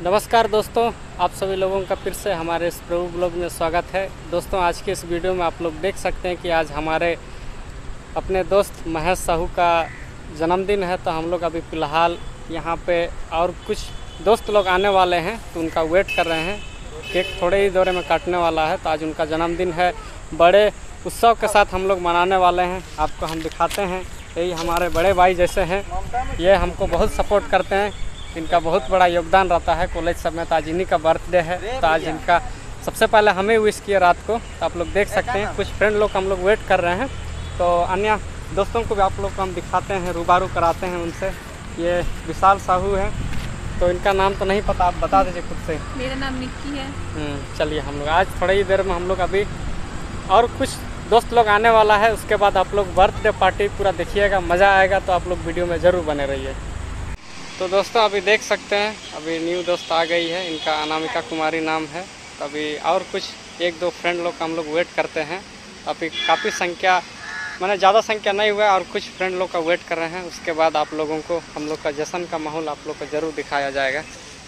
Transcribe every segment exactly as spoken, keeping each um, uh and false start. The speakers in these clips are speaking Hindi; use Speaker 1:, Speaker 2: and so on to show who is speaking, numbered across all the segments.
Speaker 1: नमस्कार दोस्तों, आप सभी लोगों का फिर से हमारे इस प्रभु ब्लॉग में स्वागत है। दोस्तों, आज के इस वीडियो में आप लोग देख सकते हैं कि आज हमारे अपने दोस्त महेश साहू का जन्मदिन है। तो हम लोग अभी फ़िलहाल यहाँ पे और कुछ दोस्त लोग आने वाले हैं तो उनका वेट कर रहे हैं। केक थोड़े ही दौरे में काटने वाला है, तो आज उनका जन्मदिन है। बड़े उत्सव के साथ हम लोग मनाने वाले हैं। आपको हम दिखाते हैं, यही हमारे बड़े भाई जैसे हैं, ये हमको बहुत सपोर्ट करते हैं। इनका बहुत बड़ा योगदान रहता है कॉलेज सब में। तो आज इन्हीं का बर्थडे है, तो आज इनका सबसे पहले हमें विश किया रात को। तो आप लोग देख सकते हैं कुछ फ्रेंड लोग हम लोग वेट कर रहे हैं, तो अन्य दोस्तों को भी आप लोग को हम दिखाते हैं, रूबारू कराते हैं उनसे। ये विशाल साहू है, तो इनका नाम तो नहीं पता, आप बता दीजिए खुद से।
Speaker 2: मेरा नाम निक्की है।
Speaker 1: चलिए, हम लोग आज थोड़ी ही देर में हम लोग अभी और कुछ दोस्त लोग आने वाला है, उसके बाद आप लोग बर्थडे पार्टी पूरा देखिएगा, मज़ा आएगा। तो आप लोग वीडियो में ज़रूर बने रहिए। तो दोस्तों, अभी देख सकते हैं अभी न्यू दोस्त आ गई है, इनका अनामिका कुमारी नाम है। तो अभी और कुछ एक दो फ्रेंड लोग का हम लोग वेट करते हैं। अभी काफ़ी संख्या, मैंने ज़्यादा संख्या नहीं हुआ, और कुछ फ्रेंड लोग का वेट कर रहे हैं। उसके बाद आप लोगों को हम लोग का जश्न का माहौल आप लोग को ज़रूर दिखाया जाएगा।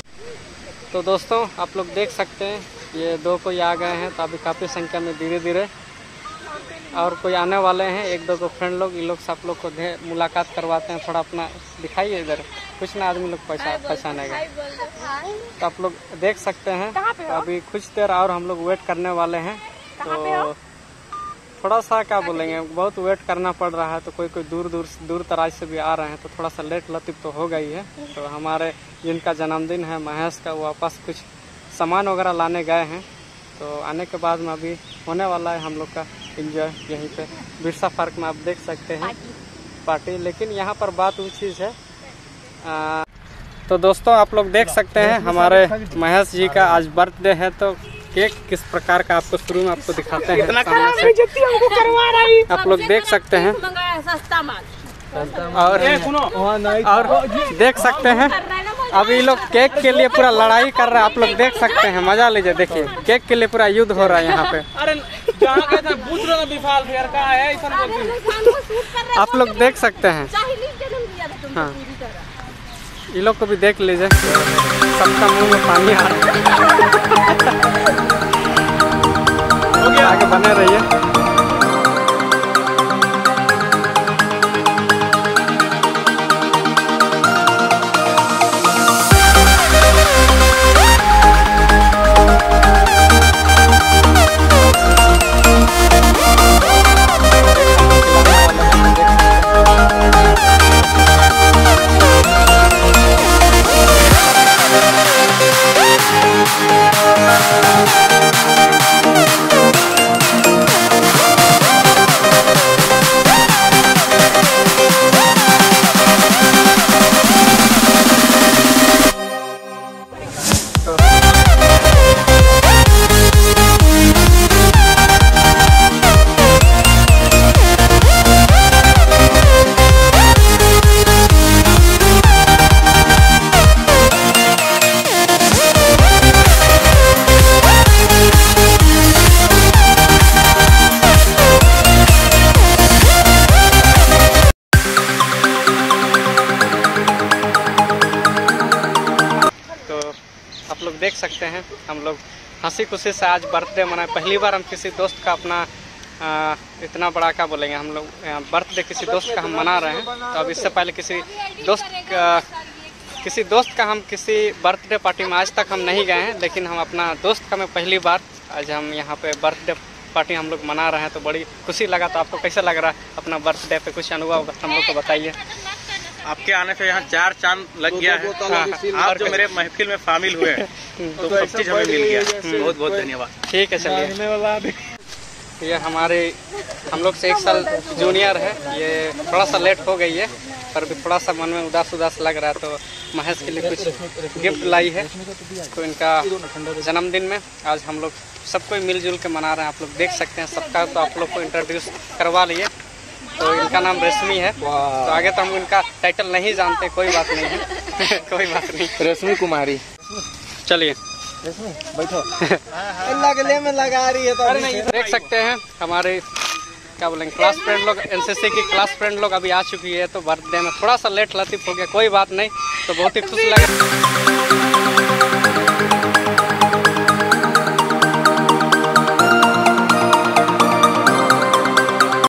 Speaker 1: तो दोस्तों, आप लोग देख सकते हैं ये दो कोई आ गए हैं, तो अभी काफ़ी संख्या में धीरे धीरे और कोई आने वाले हैं। एक दो को फ्रेंड लोग, इन लोग से आप लोग को मुलाकात करवाते हैं। थोड़ा अपना दिखाइए इधर, कुछ ना आदमी लोग पहचान पहचानेगा। तो आप लोग देख सकते हैं, तो अभी कुछ देर और हम लोग वेट करने वाले हैं। तो थोड़ा सा क्या बोलेंगे, बहुत वेट करना पड़ रहा है। तो कोई कोई दूर दूर दूर दराज से भी आ रहे हैं, तो थोड़ा सा लेट लतीफ तो हो गई है। तो हमारे जिनका जन्मदिन है महेश का, वो वापस कुछ सामान वगैरह लाने गए हैं। तो आने के बाद में अभी होने वाला है हम लोग का एंजॉय यहीं पे बिरसा पार्क में। आप देख सकते हैं पार्टी। लेकिन यहाँ पर बात वो चीज़ है, आ, तो दोस्तों आप लोग देख सकते हैं हमारे महेश जी का आज बर्थडे है। तो केक किस प्रकार का आपको शुरू में आपको दिखाते हैं, आप लोग देख सकते हैं। और और देख सकते हैं अभी लोग केक के लिए पूरा लड़ाई कर रहे हैं। आप लोग देख सकते हैं, मजा लीजिए, देखिए केक के लिए पूरा युद्ध हो रहा है यहाँ पे। आप लोग देख सकते हैं। हाँ, ये लोग को भी देख लीजिए, सबका मुंह में पानी आ रहा है। आगे बने रहिए। देख सकते हैं हम लोग हंसी खुशी से आज बर्थडे मनाए। पहली बार हम किसी दोस्त का अपना आ, इतना बड़ा क्या बोलेंगे, हम लोग बर्थडे किसी दोस्त का हम मना रहे हैं। तो अब इससे पहले किसी दोस्त का किसी दोस्त का हम किसी बर्थडे पार्टी में आज तक हम नहीं गए हैं, लेकिन हम अपना दोस्त का मैं पहली बार आज हम यहाँ पे बर्थडे पार्टी हम लोग मना रहे हैं। तो बड़ी खुशी लगा। तो आपको कैसा लग रहा है अपना बर्थडे पे, कुछ अनुभव हम लोग को बताइए।
Speaker 3: आपके आने से यहाँ चार चांद लग गया है। हाँ, आप जो मेरे महफिल में शामिल हुए हैं, तो सब चीज़ हमें मिल गया। बहुत बहुत धन्यवाद। ठीक है,
Speaker 1: चलिए। ये हमारे हम लोग से एक साल जूनियर है, ये थोड़ा सा लेट हो गई है, पर भी थोड़ा सा मन में उदास उदास लग रहा है। तो महेश के लिए कुछ गिफ्ट लाई है, तो इनका जन्मदिन में आज हम लोग सब कोई मिलजुल के मना रहे हैं। आप लोग देख सकते हैं सबका। तो आप लोग को इंट्रोड्यूस करवा लिए। तो इनका नाम रेशमी है। तो आगे तो हम इनका टाइटल नहीं जानते, कोई बात नहीं है। कोई बात नहीं,
Speaker 3: रेशमी कुमारी।
Speaker 1: चलिए
Speaker 3: बैठो। लगले में लगा रही है। तो
Speaker 1: देख सकते हैं हमारे क्या बोलेंगे क्लास फ्रेंड लोग, एनसीसी की क्लास फ्रेंड लोग अभी आ चुकी है। तो बर्थडे में थोड़ा सा लेट लतीफ हो गया, कोई बात नहीं। तो बहुत ही खुश लगा।